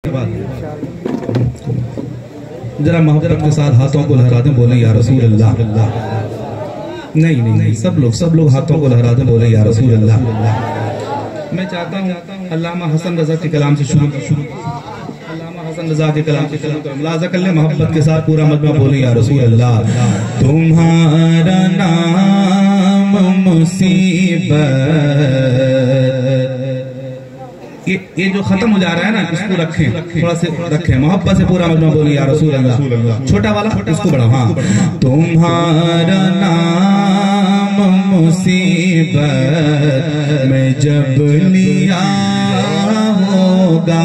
जरा मोहब्बत के साथ हाथों को लहरा दें, बोले या रसूल अल्लाह। नहीं, सब लोग हाथों को लहरा दें, बोले या रसूल अल्लाह। मैं चाहता हूँ अल्लामा हसन रजा के कलाम से शुरू अल्लामा हसन रजा के कलाम से शुरू कर मुलाजा कर ले मोहब्बत के साथ पूरा मजमा, बोले या रसूल अल्लाह। तुम्हारा नाम मुसीबत, ये जो खत्म हो जा रहा है ना, इसको रखें, थोड़ा से रखें, मोहब्बत से पूरा मजमा, बोले या रसूल अल्लाह। छोटा वाला इसको बढ़ाओ। हाँ, तुम्हारा नाम मुसीबत में जब लिया होगा,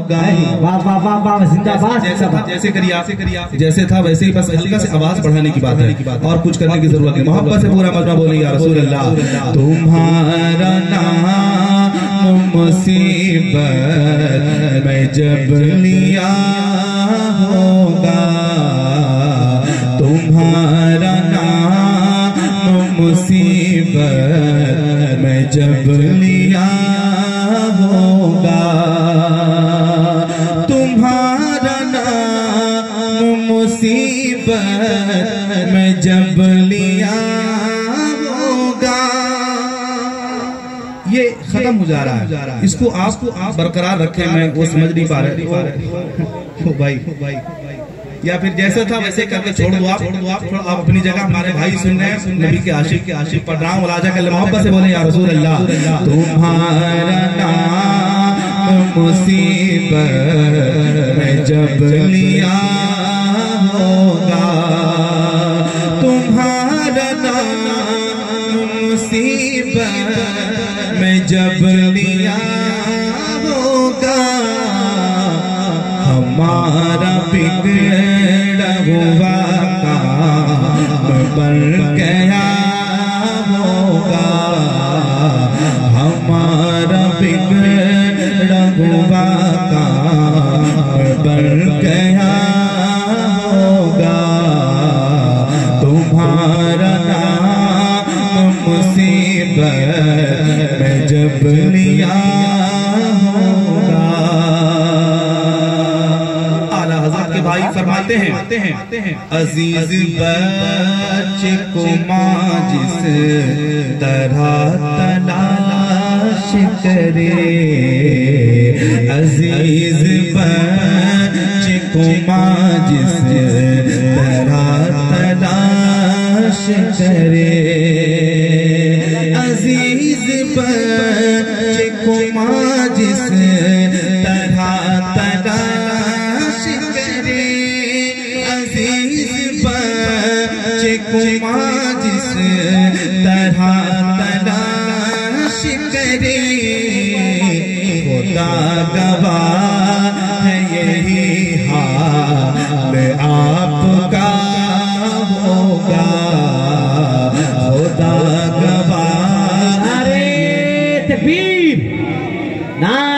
जैसे करिए जैसे था वैसे ही, बस हल्का से आवाज बढ़ाने की बात है और कुछ करने की जरूरत नहीं। मोहब्बत से पूरा मजमा, बोले या रसूल अल्लाह। तुम्हारा नाम मुसीबत में जब लिया होगा, तुम्हारा नाम मुसीबत में जब लिया होगा, तुम्हारा नाम मुसीबत में जब लिया होगा। ये खत्म हो जा रहा है, इसको आप बरकरार रखें। मैं वो समझ नहीं पा रहे भाई, या फिर जैसा था वैसे करके छोड़ दो आप अपनी जगह। हमारे भाई सुन रहे हैं, नबी के आशिक पढ़ रहा हूँ, मुलाजा कर ले मोहब्बत से, बोले या रसूल अल्लाह। तुम्हारा नाम मुसीबत में जब लिया होगा, तुम्हारा नाम मुसीबत में जब लिया होगा, हमारा बिगड़ा हुआ काम बन गया होगा, हमारा बिगड़ा हुआ काम बन गया होगा, तुम्हारा नाम मुसीबत में जब लिया होगा। आला हज़रत के भाई फरमाते हैं अजीज बच्चे को माँ जिस तरह तलाश करे, अजीज बच्चे को माँ जिस तरह तलाश करे, अजीज बच्चे को माँ जिस तरह तलाश करे, अजीज बच्चे को माँ जिस तरह तलाश करे, खुदा गवाह है यही हाल आपका होगा, खुदा गवाह। नारे तकबीर, नारे